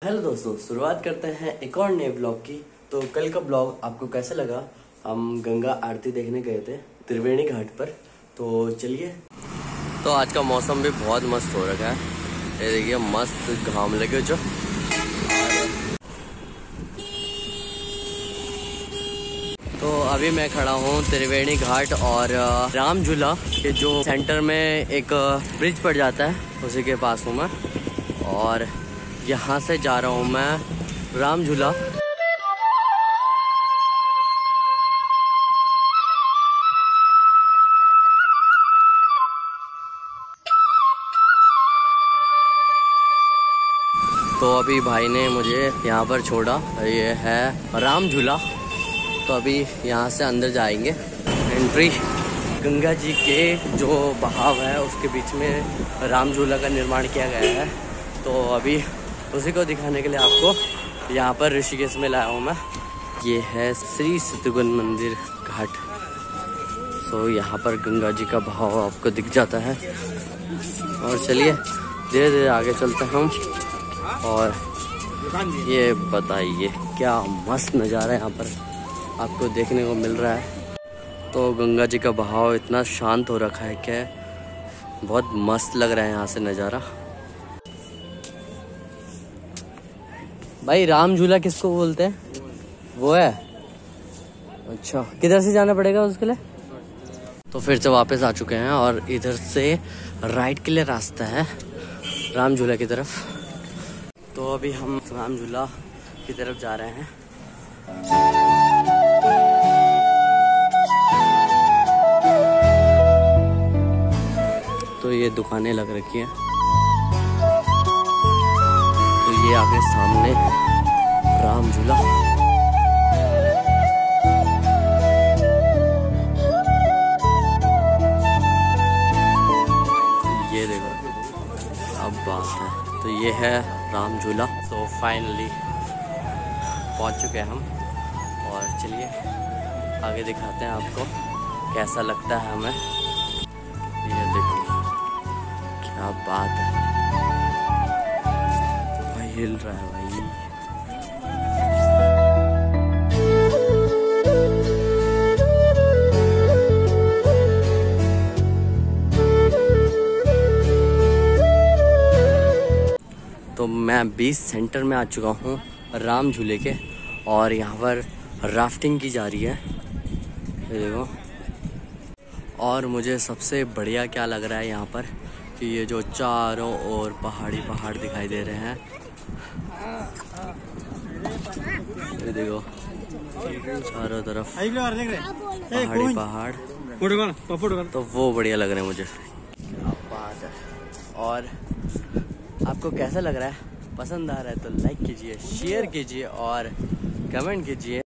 Hello दोस्तों, शुरुआत करते हैं एक और नए ब्लॉग की। तो कल का ब्लॉग आपको कैसा लगा? हम गंगा आरती देखने गए थे त्रिवेणी घाट पर, तो चलिए। तो आज का मौसम भी बहुत मस्त हो रखा है, ये देखिए मस्त घाम लगे जो। तो अभी मैं खड़ा हूँ त्रिवेणी घाट और राम झूला के जो सेंटर में एक ब्रिज पड़ जाता है उसी के पास हूँ मैं, और यहाँ से जा रहा हूँ मैं राम झूला। तो अभी भाई ने मुझे यहाँ पर छोड़ा, ये है राम झूला। तो अभी यहाँ से अंदर जाएंगे, एंट्री। गंगा जी के जो बहाव है उसके बीच में राम झूला का निर्माण किया गया है। तो अभी उसी को दिखाने के लिए आपको यहाँ पर ऋषिकेश में लाया हूँ मैं। ये है श्री शत्रुघ्न मंदिर घाट। तो यहाँ पर गंगा जी का बहाव आपको दिख जाता है। और चलिए धीरे धीरे आगे चलते हैं हम। और ये बताइए क्या मस्त नज़ारा यहाँ पर आपको देखने को मिल रहा है। तो गंगा जी का बहाव इतना शांत हो रखा है कि बहुत मस्त लग रहा है यहाँ से नज़ारा। भाई राम झूला किसको बोलते हैं? वो है, अच्छा किधर से जाना पड़ेगा उसके लिए? तो फिर से वापस आ चुके हैं और इधर से राइट के लिए रास्ता है राम झूला की तरफ। तो अभी हम राम झूला की तरफ जा रहे हैं। तो ये दुकानें लग रखी हैं। तो ये आगे सामने राम झूला। ये देखो, अब बात है। तो ये है राम झूला। तो फाइनली पहुंच चुके हैं हम, और चलिए आगे दिखाते हैं आपको कैसा लगता है हमें। ये देखो क्या बात है, भाई हिल रहा है भाई। तो मैं 20 सेंटर में आ चुका हूँ राम झूले के, और यहाँ पर राफ्टिंग की जा रही है, ये देखो। और मुझे सबसे बढ़िया क्या लग रहा है यहाँ पर कि ये जो चारों ओर पहाड़ी पहाड़ दिखाई दे रहे हैं, ये देखो चारों तरफ पहाड़ी पहाड़। तो वो बढ़िया लग रहे हैं मुझे, क्या बात है। और आपको कैसा लग रहा है? पसंद आ रहा है तो लाइक कीजिए, शेयर कीजिए और कमेंट कीजिए।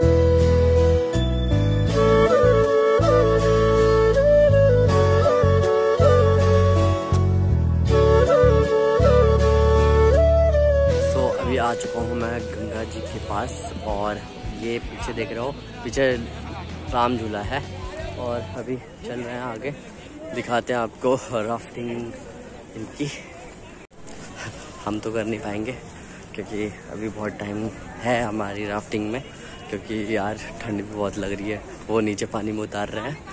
आ चुका हूँ मैं गंगा जी के पास, और ये पीछे देख रहे हो, पीछे राम झूला है। और अभी चल रहे हैं आगे, दिखाते हैं आपको राफ्टिंग इनकी। हम तो कर नहीं पाएंगे क्योंकि अभी बहुत टाइम है हमारी राफ्टिंग में, क्योंकि यार ठंड भी बहुत लग रही है। वो नीचे पानी में उतार रहे हैं।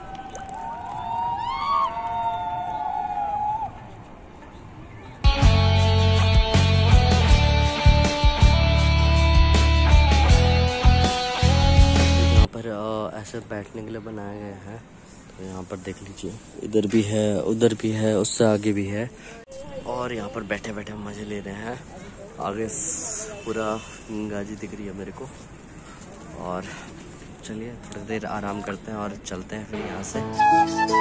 ऐसे बैठने के लिए बनाया गया है। तो यहाँ पर देख लीजिए, इधर भी है, उधर भी है, उससे आगे भी है। और यहाँ पर बैठे बैठे मजे ले रहे हैं। आगे पूरा गंगा जी दिख रही है मेरे को। और चलिए थोड़ी देर आराम करते हैं और चलते हैं फिर यहाँ से।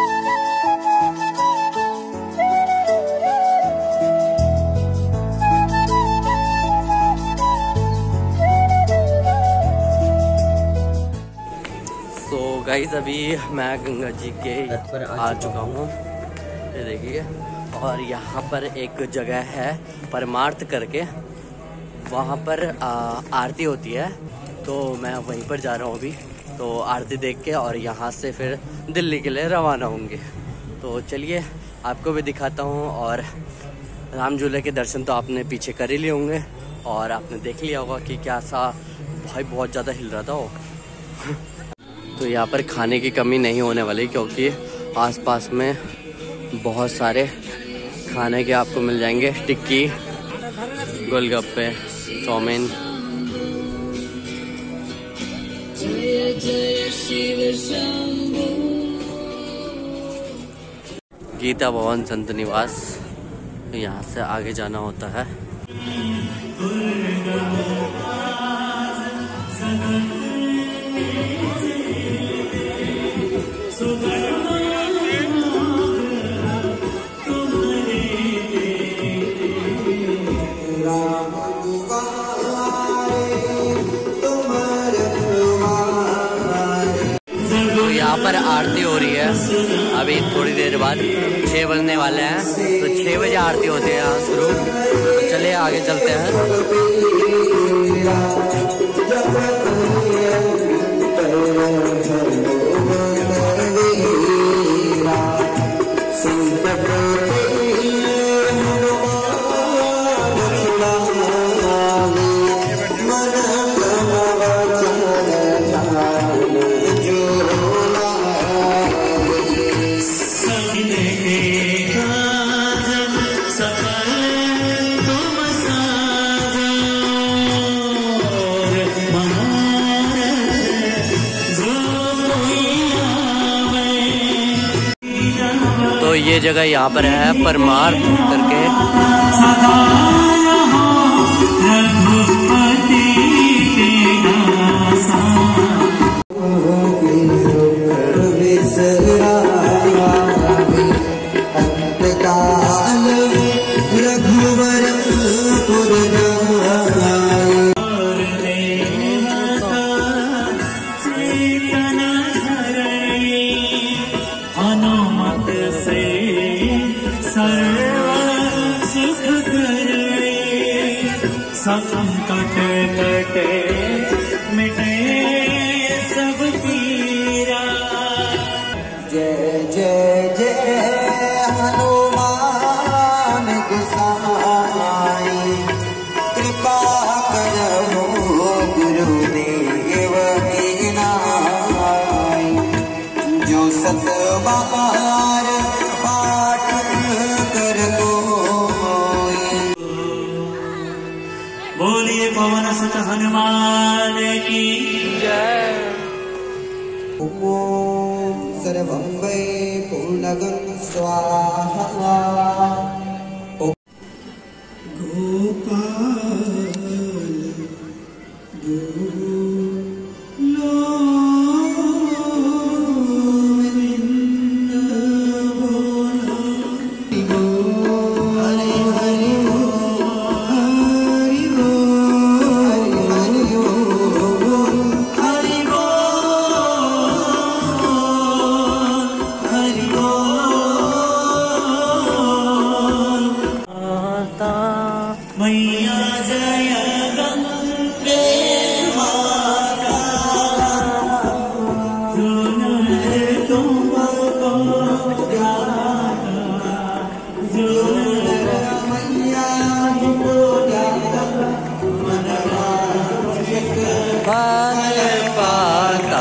गाइस अभी मैं गंगा जी के पर आ चुका हूँ, ये देखिए। और यहाँ पर एक जगह है परमार्थ करके, वहाँ पर आरती होती है। तो मैं वहीं पर जा रहा हूँ अभी। तो आरती देख के और यहाँ से फिर दिल्ली के लिए रवाना होंगे। तो चलिए आपको भी दिखाता हूँ। और राम झूले के दर्शन तो आपने पीछे कर ही लिए होंगे, और आपने देख लिया होगा कि क्या सा भाई बहुत ज़्यादा हिल रहा था वो। तो यहाँ पर खाने की कमी नहीं होने वाली, क्योंकि आसपास में बहुत सारे खाने के आपको मिल जाएंगे। टिक्की, गोलगप्पे, चाउमीन। गीता भवन संत निवास, यहाँ से आगे जाना होता है। यहाँ पर आरती हो रही है अभी थोड़ी देर बाद, 6 बजने वाले हैं, तो 6 बजे आरती होती है यहाँ शुरू। तो चलिए आगे चलते हैं। तो ये जगह यहाँ पर है परमार्थ करके। संकट कटे मिटे सब पीरा। जय जय जय हनुमान गोसाई, कृपा करो गुरुदेव की नाई। जो सत बार पाठ कर बोलिए पवन सुत हनुमान की जय। ओम सर्वं वै पूर्णगं स्वाहा। मैया जय गंगे माता, तुमको मैया पाता।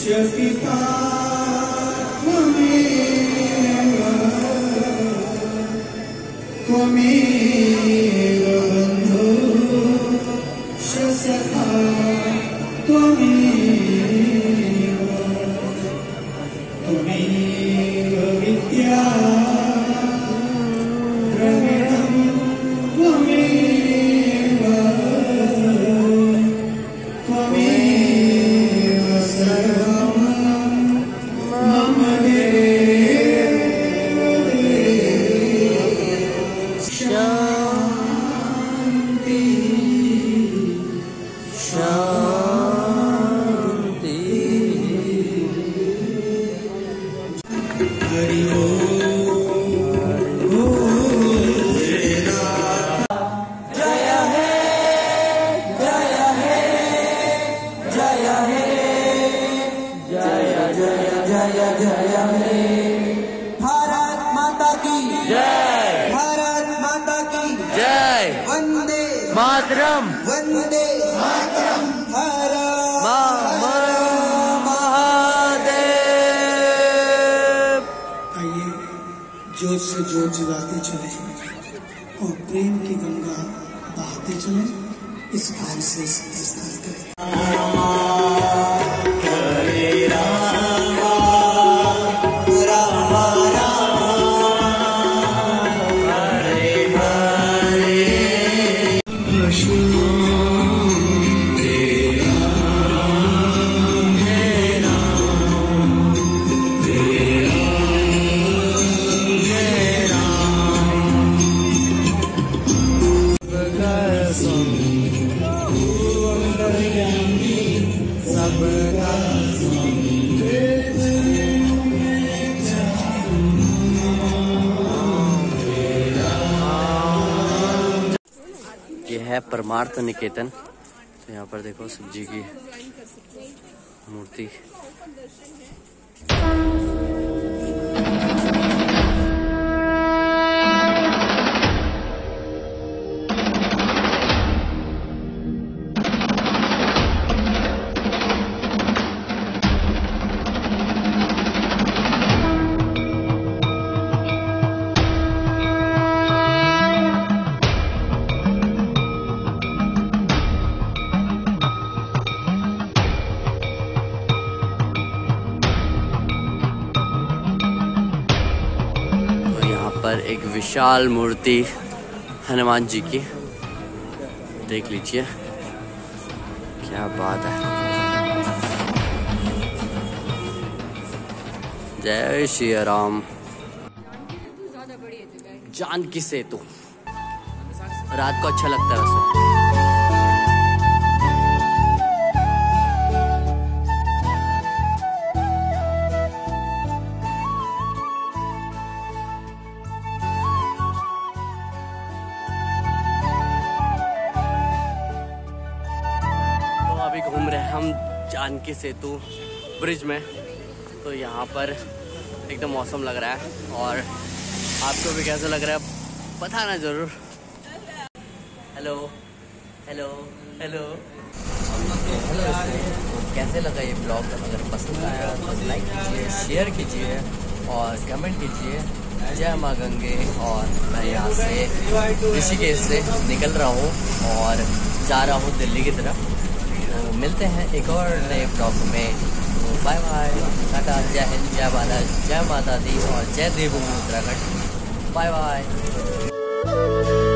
शपिता त्वमेव बन्धो सखा त्वमेव विद्या द्रविणं त्वमेव सर्वं मम शान्ति शान्ति। हरि भारत माता की जय, भारत माता की जय, वंदे मातरम, वंदे मातरम, हर महादेव। आइए जोत से जोत जलाते चले और प्रेम की गंगा बहाते चले। इस भाव से स्नान करें। ये है परमार्थ निकेतन। तो यहाँ पर देखो शिव जी की मूर्ति। पर एक विशाल मूर्ति हनुमान जी की, देख लीजिए क्या बात है। जय श्री राम। जानकी सेतु रात को अच्छा लगता है वैसे। घूम रहे हैं हम जानकी सेतु ब्रिज में। तो यहाँ पर एकदम मौसम लग रहा है और आपको भी कैसा लग रहा है बताना जरूर। Hello hello hello hello. कैसे लगा ये ब्लॉग? अगर पसंद आया तो लाइक कीजिए, शेयर कीजिए और कमेंट कीजिए। जय माँ गंगे। और मैं यहाँ से ऋषिकेश से निकल रहा हूँ और जा रहा हूँ दिल्ली की तरफ। तो मिलते हैं एक और नए ब्लॉग में। तो बाय बाय, टाटा, जय हिंद, जय भारत, जय माता दी और जय देवभूमि उत्तराखंड। Bye bye.